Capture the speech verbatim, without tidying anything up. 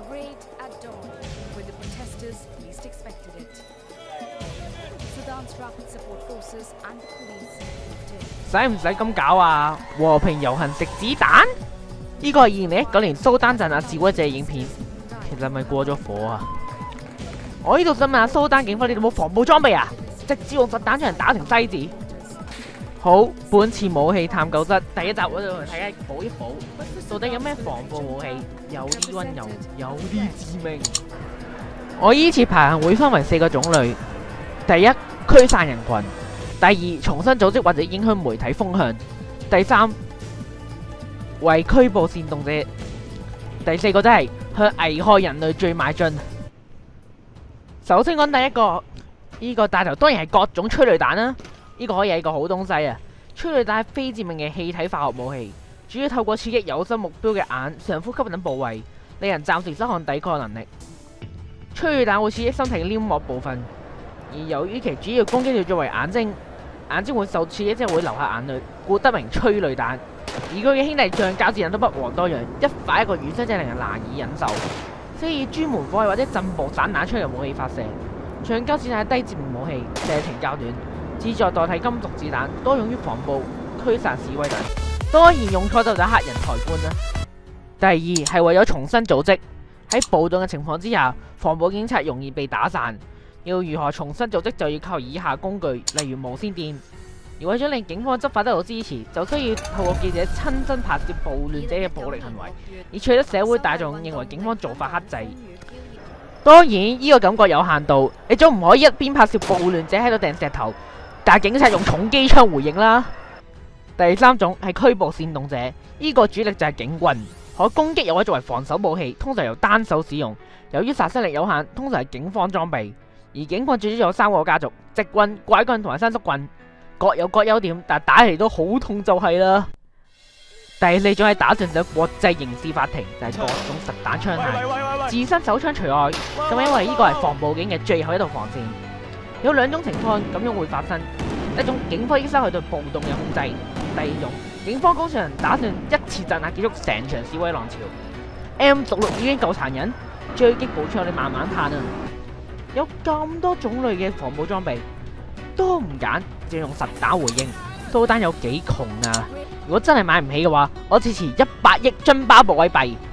raid at dawn, when the protesters least expected it. Sudan's rapid support forces and the police moved in. 使唔使咁搞啊？和平遊行食子彈？呢個係二零一九年蘇丹鎮壓示威者嘅影片，其實咪過咗火啊！我呢度想問下蘇丹警方，你哋冇防暴裝備啊？直接用實彈將人打成西字。好，本次武器探究室第一集我哋睇下補一補，到底有咩防暴武器？有啲溫柔，有啲致命。我依次排行會分為四個種類：第一，驅散人群；第二，重新組織或者影響媒體風向；第三，為拘捕煽動者；第四個真係向危害人類罪邁進。首先講第一個，呢、這個大頭當然係各種催淚彈啦。呢、這個可以係一個好東西啊！催淚彈係非致命嘅氣體化學武器，主要透過刺激有心目標嘅眼、上呼吸等部位，令人暫時失去抵抗能力。催淚彈會刺激身體嘅黏膜部分，而由於其主要攻擊對象為眼睛，眼睛會受刺激之後會流下眼淚，故得名催淚彈。而佢嘅兄弟橡膠子彈都不遑多讓，一發一個遠身，真係令人難以忍受。所以專門火器或者震爆散彈出嚟嘅武器發射。橡膠子彈係低致命武器，射程較短，旨在代替金屬子彈，多用於防暴、驅散示威等。當然用錯就就黑人抬棺啦。第二係為咗重新組織，喺暴動嘅情況之下，防暴警察容易被打散。要如何重新組織，就要靠以下工具，例如無線電。而為咗令警方執法得到支持，就需要透過記者親身拍攝暴亂者嘅暴力行為，而取得社會大眾認為警方做法克制。當然，呢、這個感覺有限度，你總唔可以一邊拍攝暴亂者喺度掟石頭，但係警察用重機槍回應啦。第三種係拘捕煽動者，呢、這個主力就係警棍，可攻擊又可以作為防守武器，通常由單手使用。由於殺傷力有限，通常係警方裝備。而警棍最主要有三個家族：直棍、拐棍同埋伸縮棍，各有各優點，但打起嚟都好痛就係啦。第四種係打上咗國際刑事法庭，就係、是、各種實彈槍械，自身手槍除外。咁因為呢個係防暴警嘅最後一道防線。有兩種情況咁樣會發生：一種警方已經失去對暴動嘅控制；第二種警方高層人打算一次鎮壓結束成場示威浪潮。M 十六已經夠殘忍，追擊步槍你慢慢嘆啊！有咁多種類嘅防暴裝備，都唔揀，就用實彈回應。蘇丹有幾窮啊？如果真係買唔起嘅話，我支持一百億津巴布韋幣，